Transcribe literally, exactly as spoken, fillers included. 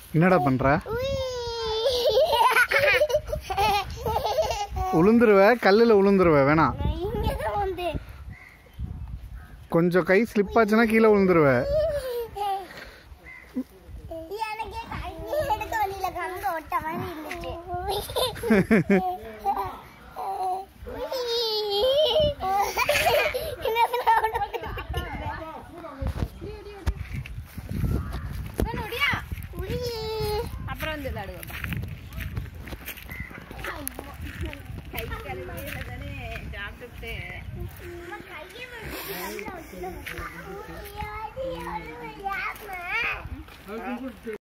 என்னடா பண்ற? உளுந்துருவ, கல்லுல உளுந்துருவ. வேணாம், கொஞ்சம் கை ஸ்லிப் ஆச்சுன்னா கீழே உளுந்துருவ. அப்புறம் வந்து விளையாடுவோம். கை கழுவியில தானே சாப்பிட்டுட்டு